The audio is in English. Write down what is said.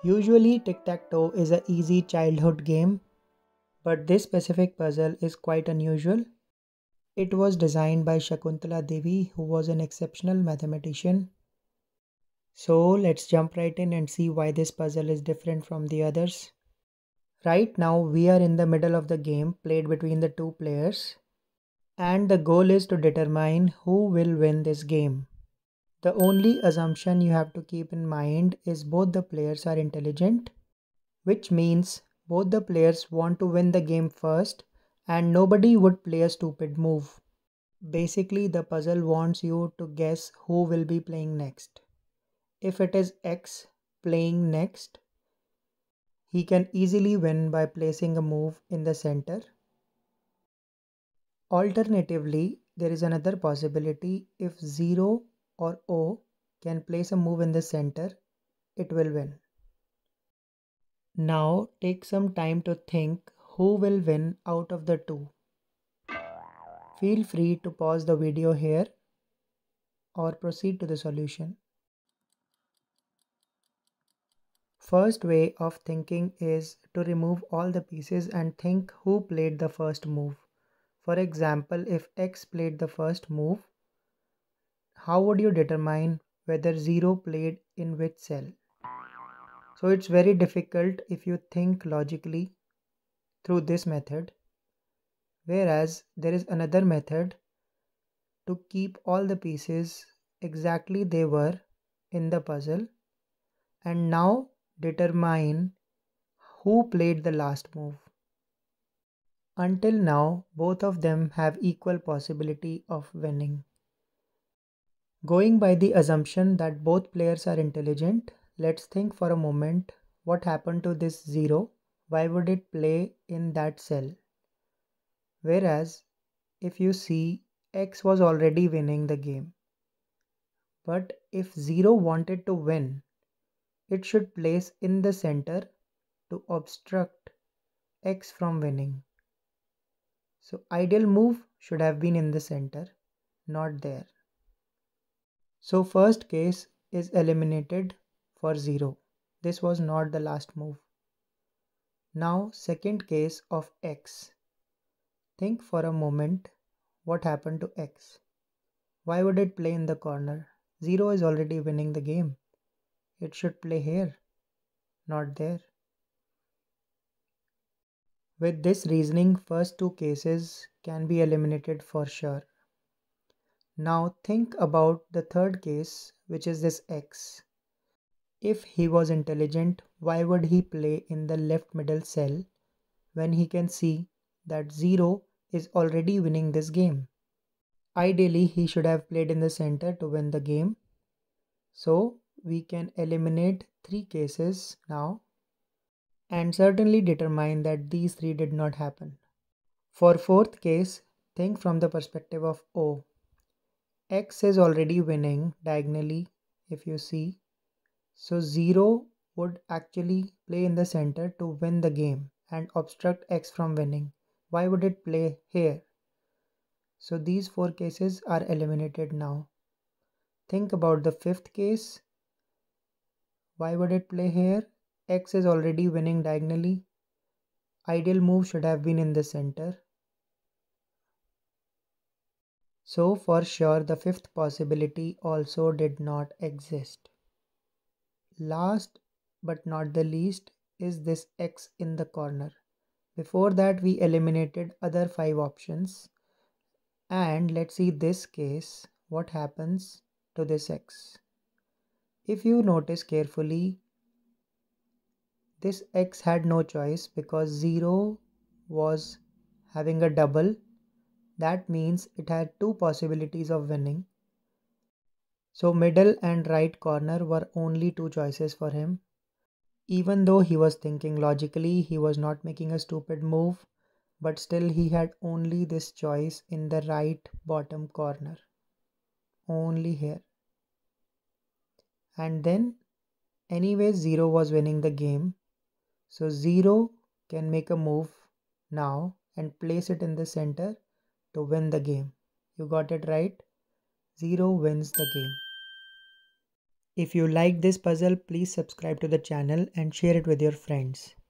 Usually tic-tac-toe is an easy childhood game, but this specific puzzle is quite unusual. It was designed by Shakuntala Devi, who was an exceptional mathematician. So let's jump right in and see why this puzzle is different from the others. Right now we are in the middle of the game played between the two players, and the goal is to determine who will win this game. The only assumption you have to keep in mind is both the players are intelligent, which means both the players want to win the game first and nobody would play a stupid move. Basically, the puzzle wants you to guess who will be playing next. If it is X playing next, he can easily win by placing a move in the center. Alternatively, there is another possibility: if 0 or O can place a move in the center, it will win. Now take some time to think who will win out of the two. Feel free to pause the video here or proceed to the solution. First way of thinking is to remove all the pieces and think who played the first move. For example, if X played the first move, how would you determine whether 0 played in which cell? So it's very difficult if you think logically through this method. Whereas there is another method to keep all the pieces exactly they were in the puzzle and now determine who played the last move. Until now, both of them have equal possibility of winning. Going by the assumption that both players are intelligent, let's think for a moment what happened to this 0. Why would it play in that cell? Whereas if you see, X was already winning the game. But if 0 wanted to win, it should place in the center to obstruct X from winning. So ideal move should have been in the center, not there. So first case is eliminated for 0. This was not the last move. Now second case of X. Think for a moment what happened to X. Why would it play in the corner? 0 is already winning the game. It should play here, not there. With this reasoning, first two cases can be eliminated for sure. Now think about the third case, which is this X. If he was intelligent, why would he play in the left middle cell when he can see that 0 is already winning this game? Ideally, he should have played in the center to win the game. So we can eliminate three cases now and certainly determine that these three did not happen. For fourth case, think from the perspective of O. X is already winning diagonally if you see. So 0 would actually play in the center to win the game and obstruct X from winning. Why would it play here? So these four cases are eliminated now. Think about the fifth case. Why would it play here? X is already winning diagonally. Ideal move should have been in the center. So for sure the fifth possibility also did not exist. Last but not the least is this X in the corner. Before that we eliminated other 5 options. And let's see this case, what happens to this X. If you notice carefully, this X had no choice because 0 was having a double. That means it had two possibilities of winning. So middle and right corner were only two choices for him. Even though he was thinking logically, he was not making a stupid move, but still he had only this choice in the right bottom corner. Only here. And then anyway 0 was winning the game. So 0 can make a move now and place it in the center to win the game. You got it right. 0 wins the game. If you like this puzzle, please subscribe to the channel and share it with your friends.